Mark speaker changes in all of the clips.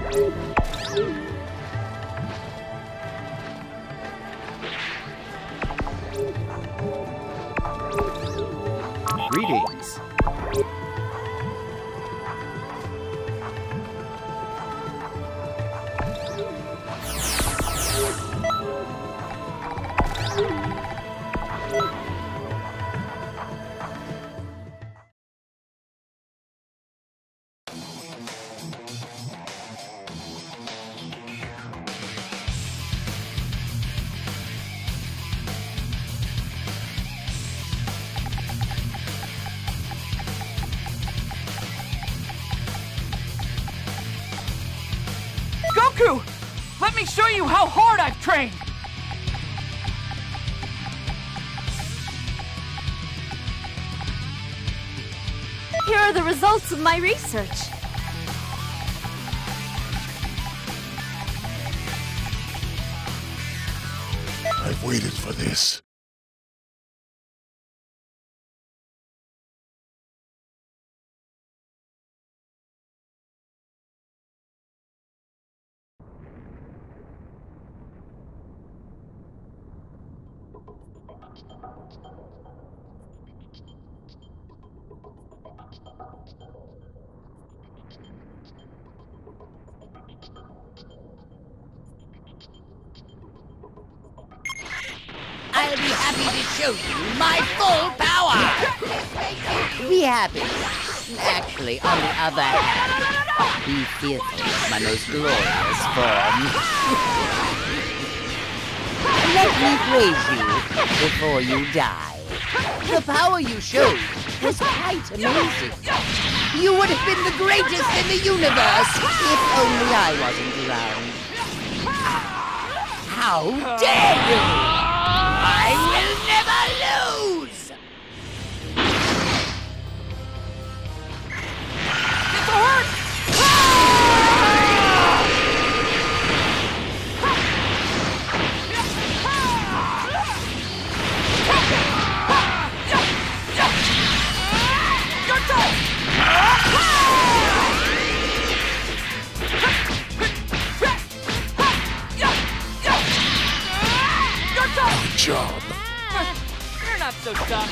Speaker 1: Greetings.
Speaker 2: Goku! Let me show you how hard I've trained!
Speaker 3: Here are the results of my research.
Speaker 4: I've waited for this.
Speaker 5: I'll be happy to show you my full power! Be happy. Actually, on the other hand, be fearful of my most glorious form. Let me praise you before you die. The power you showed was quite amazing. You would have been the greatest in the universe if only I wasn't around. How dare you! I will never lose!
Speaker 2: It's hurt! Your turn!
Speaker 4: Good job.
Speaker 2: You're not so tough.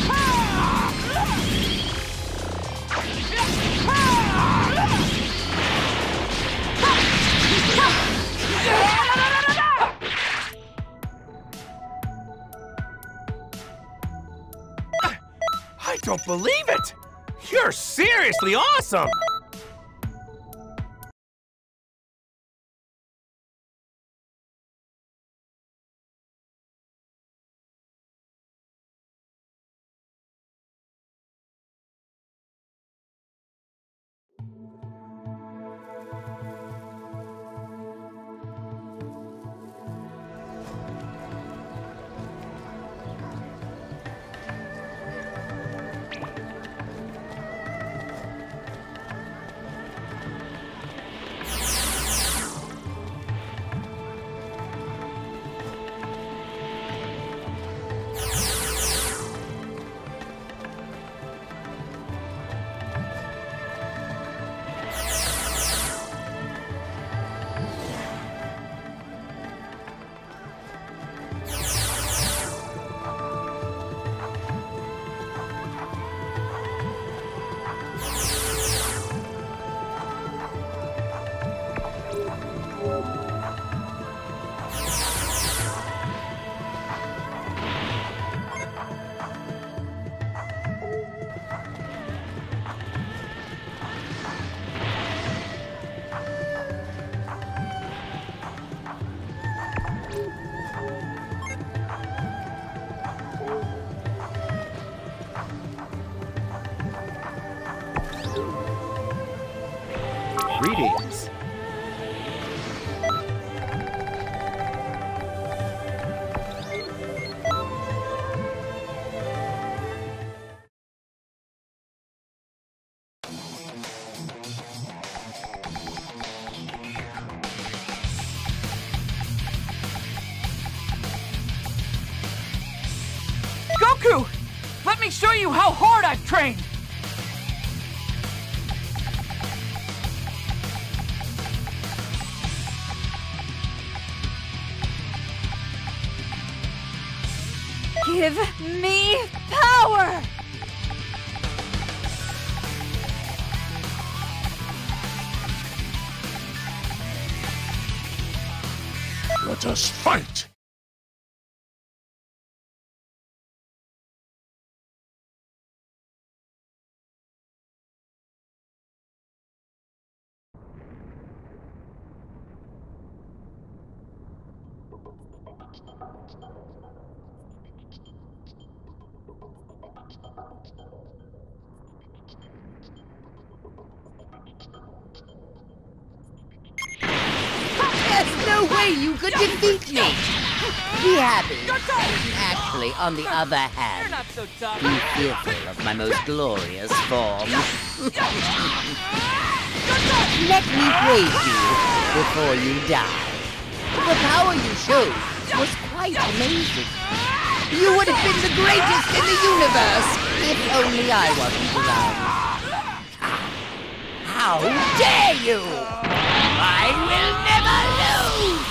Speaker 1: I don't believe it! You're seriously awesome! Greetings.
Speaker 2: Goku! Let me show you how hard I've trained!
Speaker 3: Give me power!
Speaker 4: Let us fight!
Speaker 5: There's no way you could defeat me! Be happy. Actually, on the other
Speaker 2: You're
Speaker 5: hand,
Speaker 2: not so tough.
Speaker 5: be fearful of my most glorious form. Let me praise you before you die. The power you showed was quite amazing. You would have been the greatest in the universe if only I wasn't around. How dare you! I will never lose!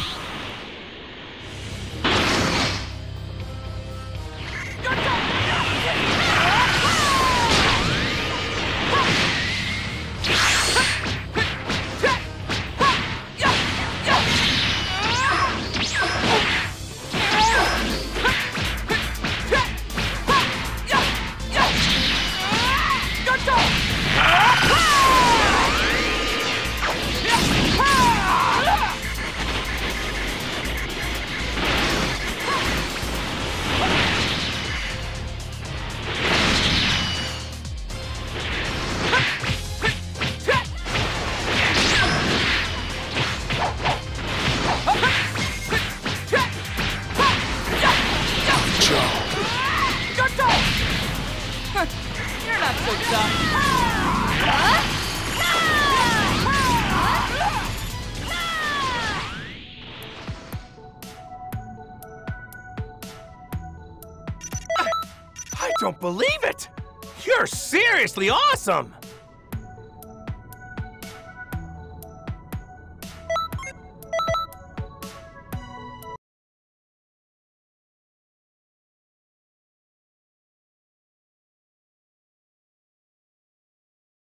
Speaker 2: You're not so tough.
Speaker 1: I don't believe it! You're seriously awesome!